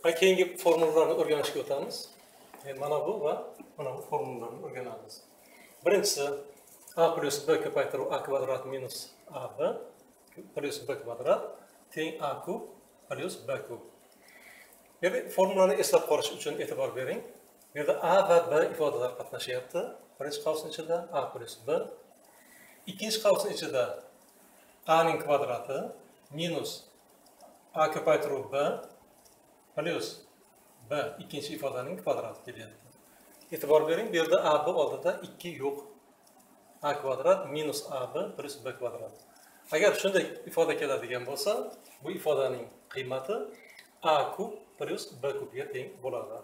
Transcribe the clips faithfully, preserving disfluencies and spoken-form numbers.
Keyingi formulalarni o'rganishga o'tamiz. Mana bu va mana bu formulalarni o'rganamiz. Birinchisi a plus b ko'paytiruv a kvadrat minus ab plus b kvadrat teng a kub plus b kub. Endi formulani eslab qolish uchun e'tibor bering. Bu yerda a va b ifodalar qatnashyapti. Birinchi qavsning ichida a plus b, ikkinchi qavsning ichida a ning kvadrati minus a ko'paytiruv b plus b ikkinchi ifodaning kvadrati kelyapti. E'tibor bering, bu yerda ab oldida ikki yo'q. A kvadrat minus ab plus b kvadrat. Agar shunday ifoda keladigan bo'lsa, bu ifodaning qiymati a kub plus b kubga teng bo'ladi.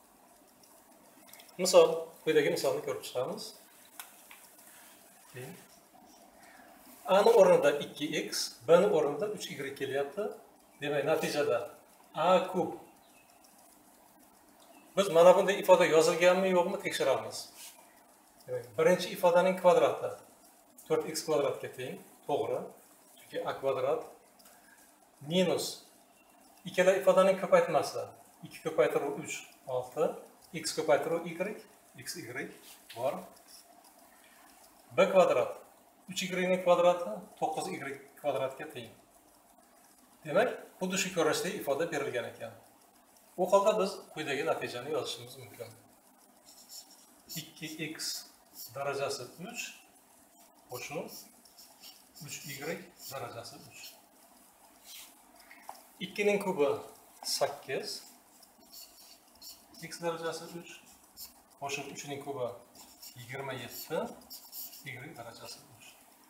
Misol, quyidagi misolni ko'rib chiqamiz. A ning o'rnida ikki x, b ning o'rnida uch y kelyapti. Demak, natijada a kub. Biz mana bunday ifoda yozilganmi yo'qmi tekshiramiz. Demak, birinchi ifodaning kvadrati to'rt x kvadratga teng, to'g'ri. Chunki a kvadrat minus ikkala ifodaning ko'paytmasi ikki ko'paytiruv uch olti, x ko'paytiruv y, x y bor. B kvadrat uch y ning kvadrati to'qqiz y kvadratga teng. Demak, xuddi shu ko'rinishda ifoda berilgan ekan. Bu holda biz quyidagi natijani yozishimiz mumkin. ikki x darajasi uch qo'shib uch y darajasi uch. ikki ning kubi sakkiz, x darajasi uch qo'shib uch ning kubi yigirma yetti, y darajasi uch.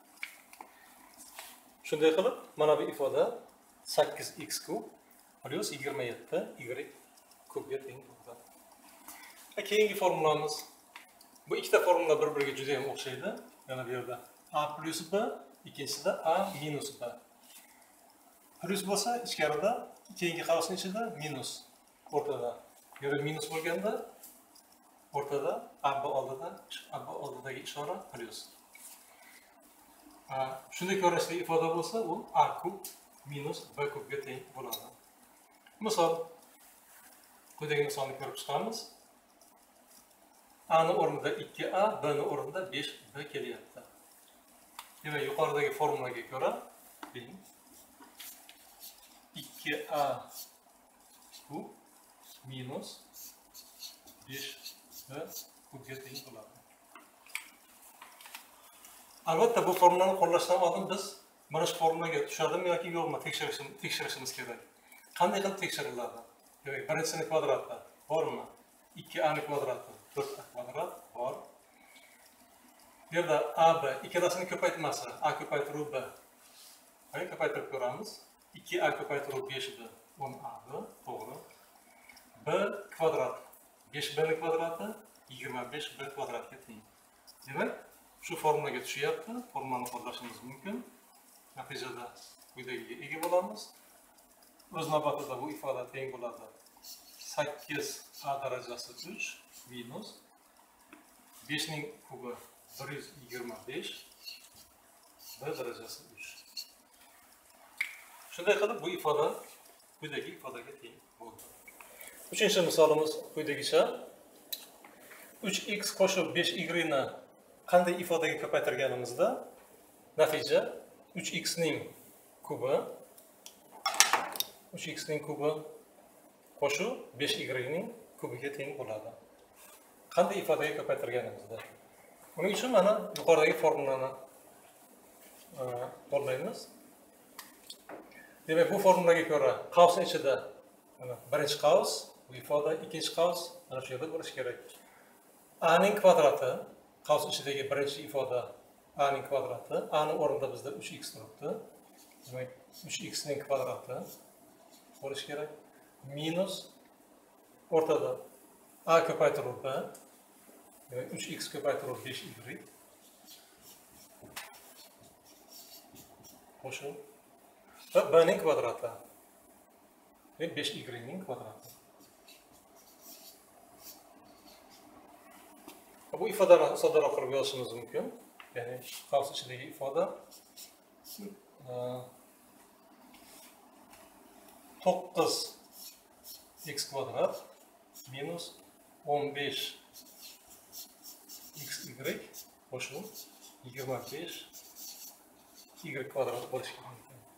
Shunday qilib, mana bu ifoda sakkiz x kub plus yigirma yetti y kubga teng bo'ladi. Keyingi formulamiz. Bu ikkita formula bir-biriga juda ham o'xshaydi. Yana bu yerda a plus b, ikkinchisida a minus b. Plus bo'lsa, ichkarida, keyingi qavsning ichida minus, o'rtada. Bu yerda minus bo'lganda, o'rtada ab oldida, ab oldidagi ishora plus. Shunday ko'rinishda ifoda bo'lsa, u a kub minus b kubga teng bo'ladi. Misol, quyidagi misolni ko'rib chiqamiz. A ning o'rnida ikki a, b ning o'rnida besh b kelyapti. Demak, yuqoridagi formulaga ko'ra ikki a kub minus besh b kubga teng bo'ladi. Albatta, bu formulani qo'llashdan oldin biz mana shu formulaga tushadimi yoki yo'qmi tekshirishimiz kerak. Qanday qilib tekshiriladi? Demak, birinchisining kvadrati bormi? ikki a ning kvadrati to'rt a kvadrat bor. Bu yerda ab ikkalasining ko'paytmasi a ko'paytiruv b. Mana ko'paytirib ko'ramiz. ikki a ko'paytiruv besh b o'n a b, to'g'ri. B kvadrat besh b ning kvadrati yigirma besh b kvadratga teng. Demak, shu formulaga tushyapti. Formulani qo'llashimiz mumkin. Natijada quyidagiga ega bo'lamiz. O'z navbatida bu ifoda teng bo'ladi. sakkiz a darajasi uch minus besh ning kubi bir yuz yigirma besh b darajasi uch. Shunday qilib bu ifoda quyidagi ifodaga teng bo'ldi. Uchinchi misolimiz quyidagicha. uch x qo'shib besh y ni qanday ifodaga ko'paytirganimizda natija uch x ning kubi uch x ning kubi qo'shib besh y ning kubiga teng bo'ladi. Qanday ifodaga ko'paytirganimizda. Buning uchun mana yuqoridagi formulani qo'llaymiz. Demak, bu formulaga ko'ra qavsning ichida mana birinchi qavs, bu ifoda, ikkinchi qavs mana shu yerda bo'lishi kerak. A ning kvadrati, qavs ichidagi birinchi ifoda a ning kvadrati, a ning o'rnida bizda uch x turibdi. Demak, uch x ning kvadrati bo'lishi kerak. Minus o'rtada a ko'paytiruv b, demak uch x ko'paytiruv besh y qo'shib va b ning kvadrati, besh y ning kvadrati. Bu ifodani soddaroq qilib yozishimiz mumkin. Ya'ni qavs ichidagi ifoda to'qqiz x kvadrat minus o'n besh xy qo'shib yigirma besh y kvadrat bo'lishi kerak.